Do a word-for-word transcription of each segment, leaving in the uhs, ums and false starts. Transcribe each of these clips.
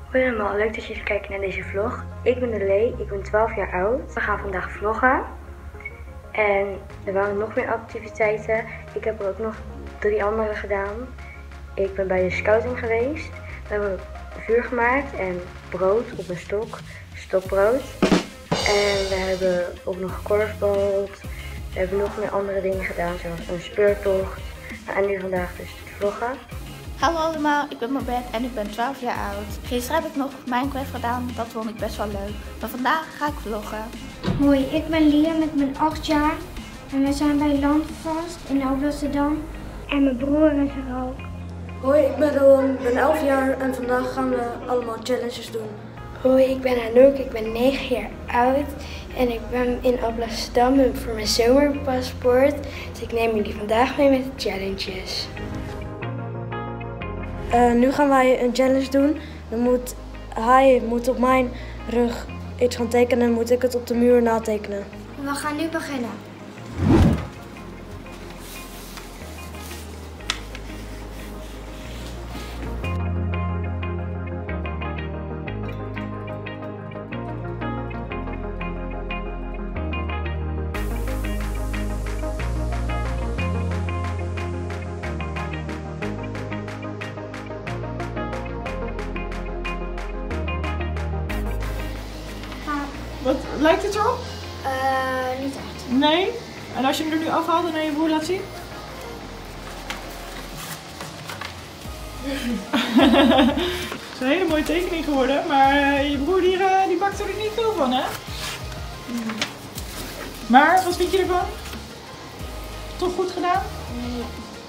Hoi allemaal, leuk dat jullie kijken naar deze vlog. Ik ben Lee, ik ben twaalf jaar oud. We gaan vandaag vloggen. En er waren nog meer activiteiten. Ik heb er ook nog drie andere gedaan. Ik ben bij de scouting geweest. We hebben vuur gemaakt en brood op een stok, stokbrood. En we hebben ook nog korfbal. We hebben nog meer andere dingen gedaan, zoals een speurtocht. En nu vandaag dus het vloggen. Hallo allemaal, ik ben Babette en ik ben twaalf jaar oud. Gisteren heb ik nog Minecraft gedaan, dat vond ik best wel leuk. Maar vandaag ga ik vloggen. Hoi, ik ben Lia met mijn acht jaar. En we zijn bij Landvast in Alblasserdam. En mijn broer is er ook. Hoi, ik ben Rowan, ik ben elf jaar en vandaag gaan we allemaal challenges doen. Hoi, ik ben Anouk, ik ben negen jaar oud en ik ben in Alblasserdam voor mijn zomerpaspoort. Dus ik neem jullie vandaag mee met de challenges. Uh, nu gaan wij een challenge doen. Dan moet hij moet op mijn rug iets gaan tekenen en moet ik het op de muur natekenen. We gaan nu beginnen. Wat lijkt het erop? Uh, niet echt. Nee? En als je hem er nu afhaalt en aan je broer laat zien? Het is een hele mooie tekening geworden, maar uh, je broer die, uh, die bakt er niet veel van, hè? Maar, wat vind je ervan? Toch goed gedaan? Nee.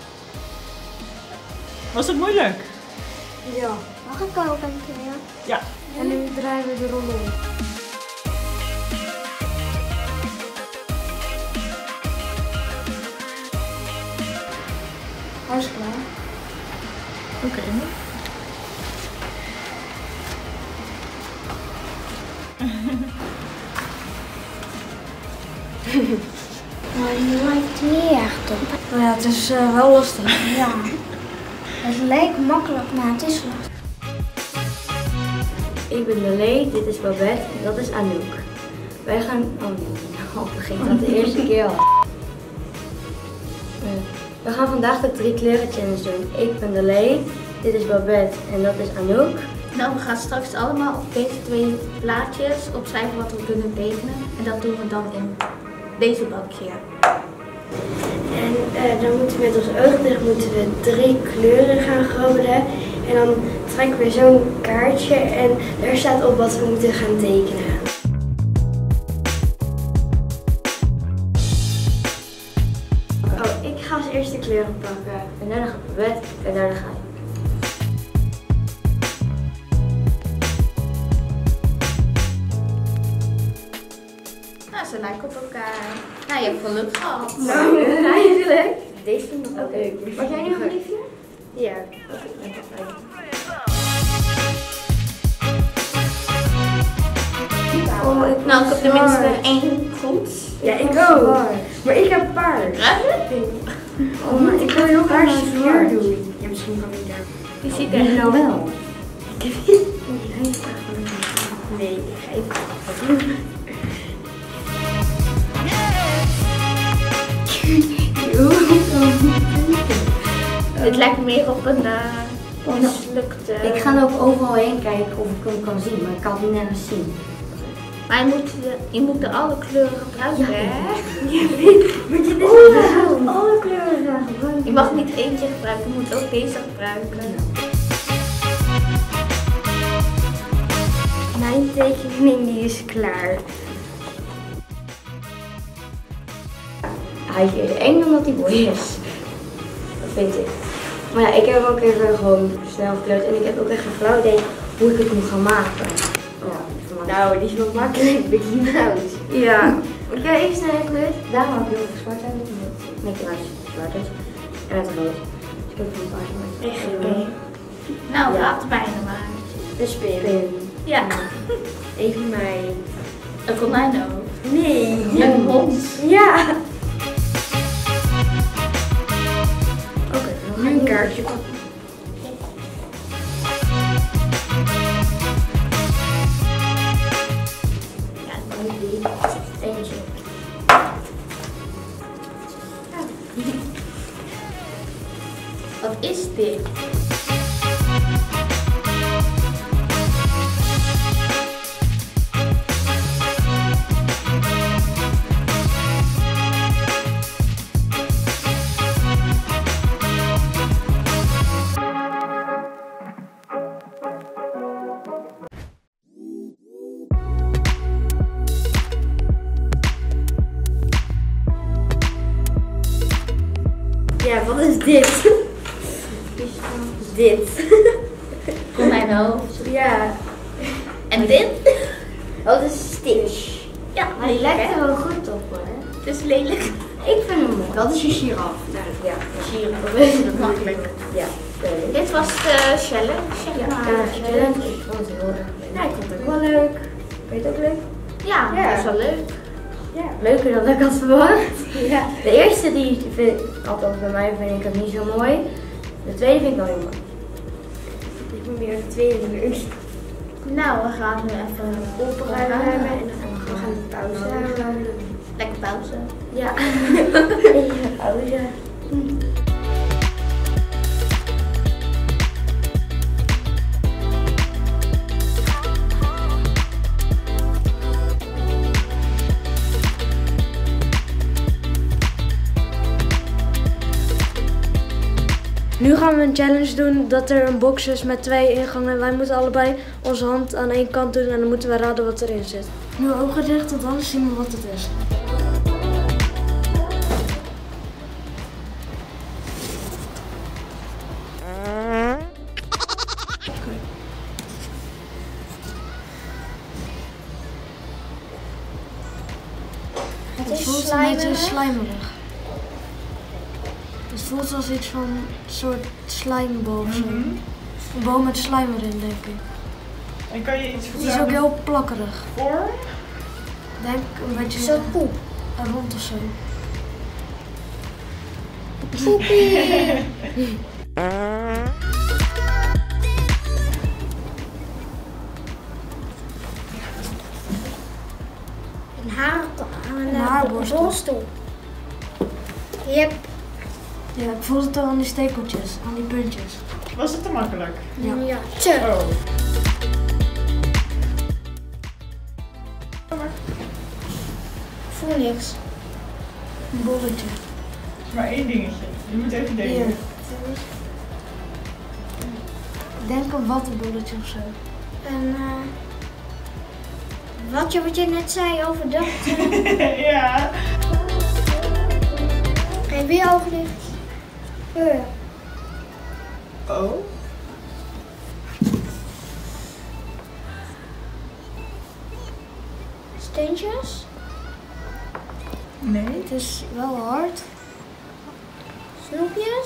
Was het moeilijk? Ja. Mag ik ook een keer? Ja. En nu draaien we de rol om. Hij is klaar. Oké. Okay. Maar die lijkt niet echt op. Nou ja, het is uh, wel lastig. Ja. Het lijkt makkelijk, maar het is lastig. Ik ben Lee, dit is Babette en dat is Anouk. Wij gaan... Oh nee, nou begint dat de eerste keer al. We gaan vandaag de drie kleuren challenge doen. Ik ben Lee, dit is Babette en dat is Anouk. Nou, we gaan straks allemaal op deze twee plaatjes opschrijven wat we kunnen tekenen. En dat doen we dan in deze bakje. En uh, dan moeten we met ons oog dicht moeten we drie kleuren gaan goden. En dan trekken we zo'n kaartje en daar staat op wat we moeten gaan tekenen. Oh, ik ga als eerste kleuren pakken. En daarna gaat Babette en daarna ga ik. Nou, ze lijken op elkaar. Nou, je hebt geluk gehad. Nou, eigenlijk. Deze vind ik ook leuk. Was jij nu een liefje? Ja. Oh, ik nou, ik heb tenminste één goed. Ja, ik ook. Maar ik heb paard. Oh, maar ik wil heel graag sfeer doen. Ja, misschien kan ik daar. Je ziet er nou wel. Ik heb niet. Nee, ik ga even. Het lijkt meer op een uh, mislukte. Ik ga er ook overal heen kijken of ik hem kan zien, maar ik kan het niet nergens zien. Maar je moet, je moet er alle kleuren gebruiken, hè? Maar je moet alle kleuren gaan gebruiken. Je mag niet eentje gebruiken, je moet ook deze gebruiken. Mijn tekening die is klaar. Hij is eerder eng dan dat hij mooi is. Dat vind ik. Maar ja, ik heb ook even gewoon snel gekleurd en ik heb ook echt een flauw idee hoe ik het moet gaan maken. Ja, Nou, die is wel makkelijk. Mickey Mouse. ja. Ik heb even snel gekleurd. Daarom heb ik heel veel zwart aan met Mickey Mouse zwart is. En het rood. Dus ik heb een paar zwart. Echt goed. Nou, Ja. laat bijna maar. Een spin. Pin. Ja, Even mij. een konijn ook. Nee. Een hond. Ja. Oké, dan ga Nu ik een kaartje pakken. Wat is dit? Ja, wat is dit? Dit. Kom mijn hoofd. Ja. En dit? Wat is Stitch? Ja, Maar die lijkt er wel goed op hoor. Het is lelijk. Ik vind hem mooi. Dat is je giraf. Nou ja, Giraf, dat is het makkelijk. ja. leuk. Dit was de challenge, zeg Ja, maar. ja, challenge. Ik vond het heel erg leuk. Ja, ik vond het ook wel leuk. Vind je het ook leuk? Ja, Ja. dat is wel leuk. Ja, leuker dan ik had verwacht. Ja. De eerste die vind ik, althans bij mij vind ik hem niet zo mooi. De tweede vind ik wel heel mooi. Ik ben meer de tweede leuk. Nou, we gaan nu even Opruimen en opruimen. dan gaan we pauze houden. Lekker pauze. Ja, even pauze. Nu gaan we een challenge doen dat er een box is met twee ingangen. Wij moeten allebei onze hand aan één kant doen en dan moeten we raden wat erin zit. Nu ogen dicht, tot anders zien we wat het is. Het Het is voelt een beetje slijmerig. slijmerig. Het voelt als iets van een soort slijmbol of zo. Mhm. Een boom met slijm erin, denk ik. En kan je iets Het is ook vertellen heel plakkerig. voor? Ik denk een beetje Zo poep. een rond of zo. Een haar, een Een haarborstel. rolstoel. Yep. Ja, ik voel het al aan die stekeltjes, aan die puntjes. Was het te makkelijk? Ja. Ja. Tje. Oh. Voel niks. Een bolletje. Maar één dingetje. Je moet even Hier. denken. Ik denk een wattenbolletje of zo. En eh wat je, wat je net zei over dat. eh, Ja. Heb je je ogen dicht? Ja. Oh. Steentjes? Nee. Het is wel hard. Snoepjes?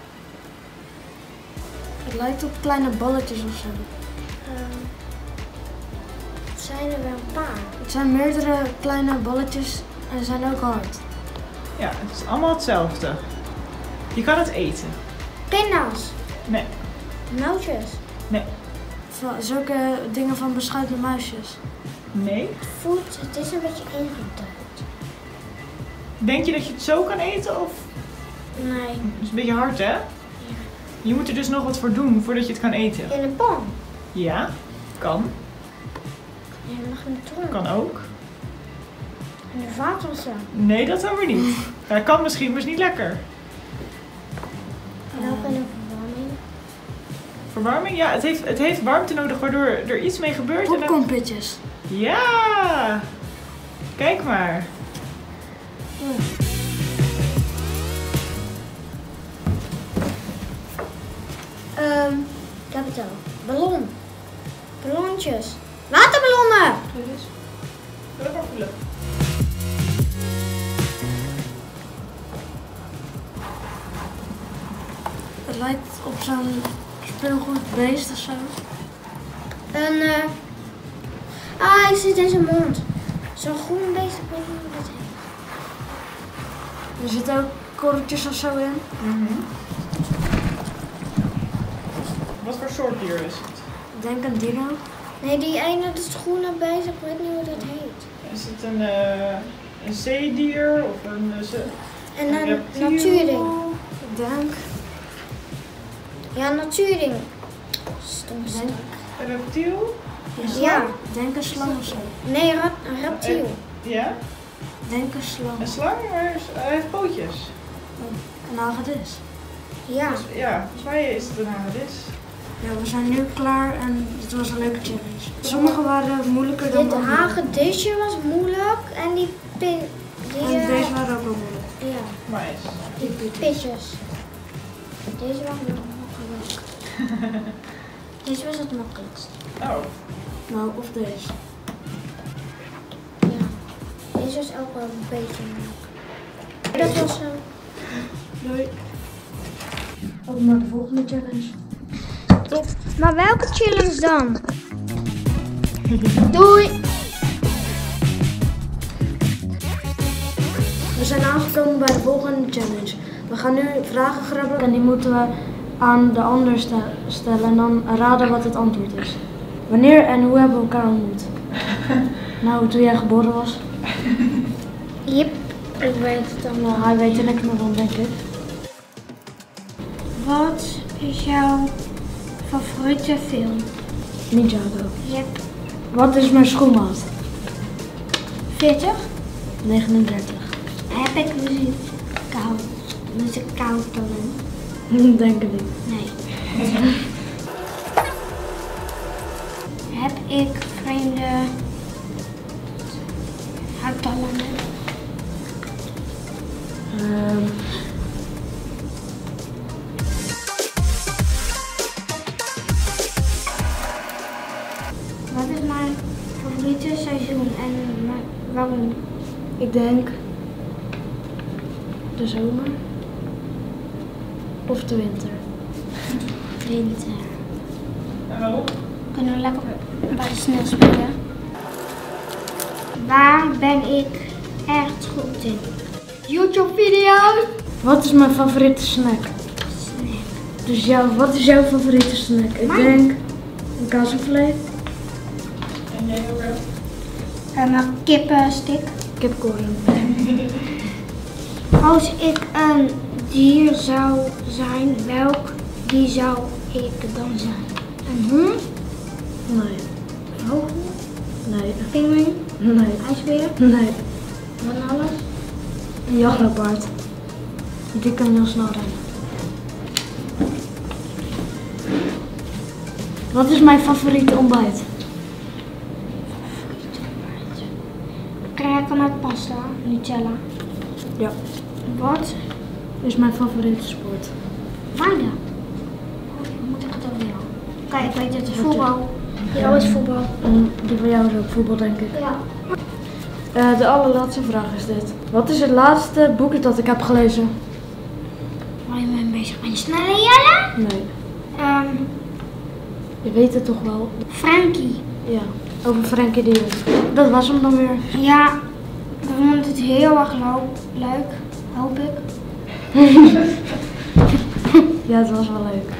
Het lijkt op kleine balletjes of zo. Ehm, het zijn er wel een paar. Het zijn meerdere kleine balletjes en ze zijn ook hard. Ja, het is allemaal hetzelfde. Je kan het eten. Pinda's. Nee. Nootjes. Nee. Van- Zulke dingen van beschuitte muisjes. Nee. Het voelt, het is een beetje ingedrukt. Denk je dat je het zo kan eten of? Nee. Het is een beetje hard, hè? Je moet er dus nog wat voor doen voordat je het kan eten. In een pan. Ja, kan. Je mag een toren. Kan ook. In de vaatwasser. Nee, dat dan weer niet. Ja, kan misschien, maar is niet lekker. En ook in de verwarming. Verwarming? Ja, het heeft, het heeft warmte nodig waardoor er iets mee gebeurt. en dan- Popcornpitjes. Ja! Kijk maar. Ehm, ik heb het al. Ballon. Ballontjes. Waterballonnen! Dus. Wil ik maar voelen. Het lijkt op zo'n speelgoedbeest of zo. Een, eh ah, hij zit in zijn mond. Zo'n groen beest, ik weet niet hoe dat heet. Er zitten ook korreltjes of zo in. Mhm. Wat voor soort dier is het? Ik denk een dino. Nee, die ene, dat is groene beest, ik weet niet hoe dat heet. Is het een, eh, een zeedier of een... eh, ze- En Een een reptiel? natuurding. Ik denk. Ja, natuurding. Stomste. Een reptiel? Ja. Denk een slang of zo. Nee, rat, een reptiel. Ja? Denk een slang. Een slang, maar hij heeft pootjes. Een hagedis. Ja. Dus, ja, volgens mij is het een hagedis. Ja, we zijn nu klaar en het was een leuke challenge. Sommige waren moeilijker dan Dit andere. hagedisje was moeilijk en die pin... Die, En eh, deze waren ook wel moeilijk. Ja, Maar is. die pitjes. Deze waren nog makkelijk. Deze was het makkelijkst. Oh. Nou, of deze. Ja. Deze was ook wel een beetje moeilijk. Dat was zo. Doei. Op naar de volgende challenge. Top. Maar welke challenge dan? Doei! We zijn aangekomen bij de volgende challenge. We gaan nu vragen grabbelen en die moeten we aan de ander sta- stellen en dan raden wat het antwoord is. Wanneer en hoe hebben we elkaar ontmoet? Nou, toen jij geboren was. Jep, ik weet het dan. Nou, hij weet er niks meer van, denk ik. Wat is jouw favoriete film? Ninjago. Jep. Wat is mijn schoenmaat? veertig? negenendertig. Heb ik muziek koud? Muziek koud dan? Denk ik niet. Nee. Heb ik vreemde uitdallingen? Um, Wat is mijn favoriete seizoen en mijn- waarom? ik denk de zomer of de winter. Winter. En waarom? Kunnen we lekker bij de sneeuw spelen? Waar ben ik echt goed in? YouTube-video's. Wat is mijn favoriete snack? Snack. Dus jou, wat is jouw favoriete snack? Ik Mijn? denk een kaasvlees, En jij ook wel? En een kippenstick. kipcorn. Als ik een dier zou zijn, welk dier zou ik dan zijn? Een hond? Nee, Vogel? nee, Pinguïn? nee, IJsbeer? nee. Van alles? Een jachtleopard. Die kan heel snel rennen. Wat is mijn favoriete ontbijt? Kraken met pasta, Nutella. Ja. Wat? Is mijn favoriete sport. Mijne? Hoe moet ik het ook weer? Kijk, ik weet het is voetbal. Ja, is voetbal. En die van jou is ook voetbal, denk ik. Ja. Uh, de allerlaatste vraag is dit. Wat is het laatste boek dat ik heb gelezen? Waar je mee bezig bent? Snelle Jelle? Nee. Um, Je weet het toch wel? Frankie. Ja. Over Frenkie de Jong. Dat was hem dan weer. Ja, ik vond het heel erg lo- leuk, hoop ik. Ja, het was wel leuk.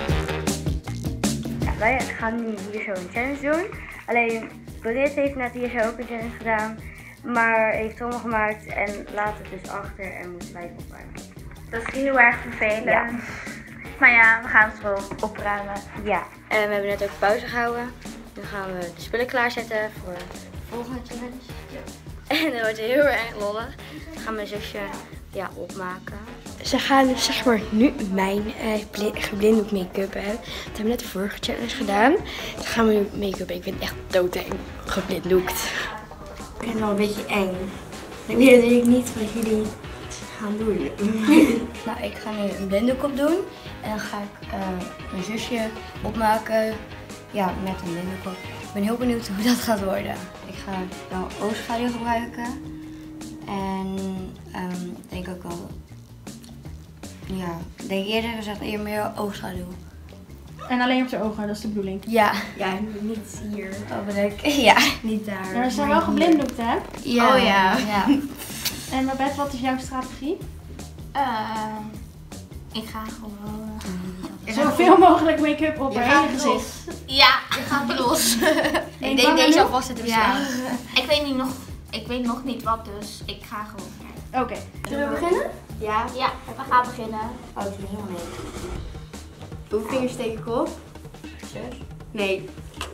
Ja, wij gaan nu hier zo een challenge doen. Alleen Britt heeft net hier zo ook een challenge gedaan. Maar heeft trommel gemaakt en laat het dus achter en moet wij het opruimen. Dat is heel erg vervelend. Ja. Maar ja, we gaan het wel opruimen. Ja, en we hebben net ook pauze gehouden. Nu gaan we de spullen klaarzetten voor de volgende challenge. En dat wordt heel erg lollig. Dan gaan mijn zusje ja, opmaken. Ze gaan dus zeg maar nu mijn uh, geblinddoekt make-up hebben. Dat hebben we net de vorige challenge gedaan. Dan gaan we nu make-up. Ik ben echt doodeng geblinddoekt. Ik vind het wel een beetje eng. Ik weet natuurlijk niet wat jullie gaan doen. Nou, ik ga nu een blinddoek op doen. En dan ga ik uh, mijn zusje opmaken. Ja, met een blinddoek op. Ik ben heel benieuwd hoe dat gaat worden. Ik ga wel oogschaduw gebruiken. En um, denk ook wel... Ja, ik denk eerder gezegd eerder meer oogschaduw. En alleen op de ogen, dat is de bedoeling. Ja. Ja, niet hier. Wat bedoel ik? Ja. Niet daar. Maar we zijn wel geblinddoekt, hè? Ja. Oh ja. ja. En Babette, wat is jouw strategie? Uh, ik ga gewoon... Uh, Zoveel mogelijk make-up op Je haar gaat hele gezicht. los. Ja, ik ga los. Ik denk deze alvast zitten Ja. beslaan. Ik weet niet nog, ik weet nog niet wat, dus ik ga gewoon kijken. Oké. Zullen we beginnen? Ja. Ja, we gaan beginnen. Oh, ik ben helemaal mee. Hoeveel vingers steek ik op? Zes. Nee.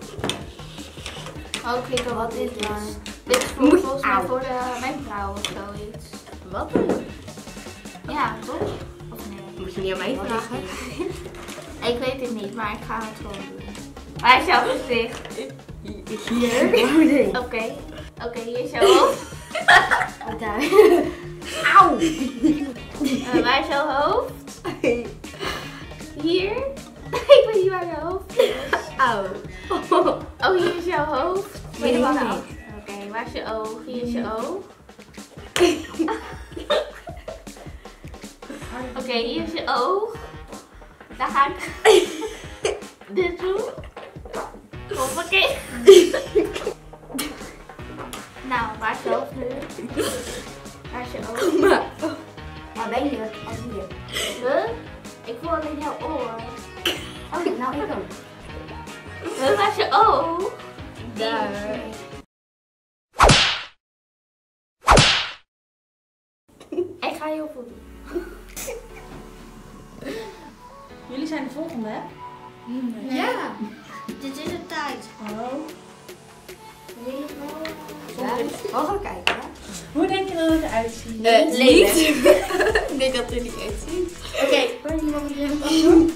Oh, klikken, wat is dit? Dit is Moet- voor, volgens mij Auw. voor de wenkbrauw of zoiets. Wat dan? Ja, toch? Of nee? Moet je niet aan mij Wat is vragen. dit? Ik weet het niet, maar ik ga het gewoon doen. Waar is jouw gezicht? Hier. Oké. Oké, hier is jouw hoofd. Wat daar? Auw! Uh, waar is jouw hoofd? Hier? Ik weet niet waar jouw hoofd is. Auw. Oh, hier is jouw hoofd. Weet ik je niet. wel? Oké, waar is je oog? Hier is je oog. Oké, hier is je oog. Daar ga ik dit doen. Hoppakee. Nou, waar is je hoofd nu? Waar is je oog? Maar. Waar ben je? Oh, hier. Huh? Ik voel alleen jouw oor. Oh, nou ik ook. Huh, waar is je oog? Daar. Ik ga heel goed doen. Jullie zijn de volgende, hè? Ja. Dit is de tijd. Oh. We gaan kijken. Hè? Hoe denk je dat het eruit ziet? Uh, lelijk. Ik denk dat het er niet uitziet. Oké. Kan je nog een keer doen?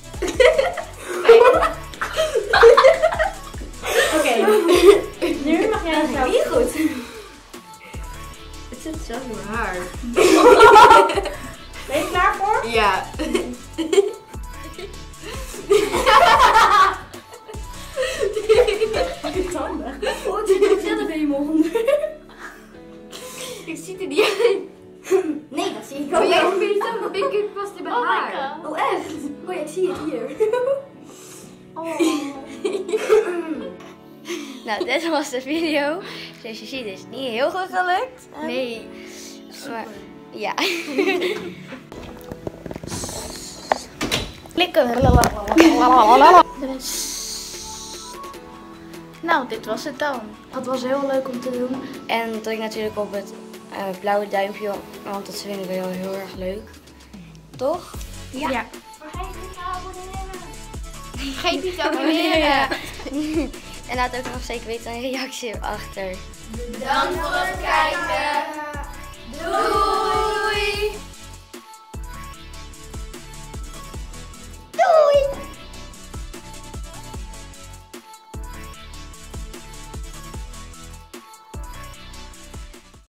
Oké. Nu mag jij zelf. Niet goed. Het zit zelf in mijn haar. Ben je klaar voor? Ja. Je tanden. Oh, het zit ook zelf in je mond. Ik zie er niet uit. Nee, dat zie ik Oh, ook. jij vindt het ook een past in mijn Oh my haar. god. Oh, echt? Oh ja, ik zie het hier. Oh. Nou, dit was de video. Zoals je ziet is het niet heel goed gelukt. Nee. Maar, ja. Klikken. Nou, dit was het dan. Het was heel leuk om te doen. En druk natuurlijk op het uh, blauwe duimpje, want dat vinden we heel, heel erg leuk. Toch? Ja. ja. Vergeet niet te abonneren. Vergeet niet te abonneren. En laat ook nog zeker weten een reactie achter. Bedankt voor het kijken. Doei!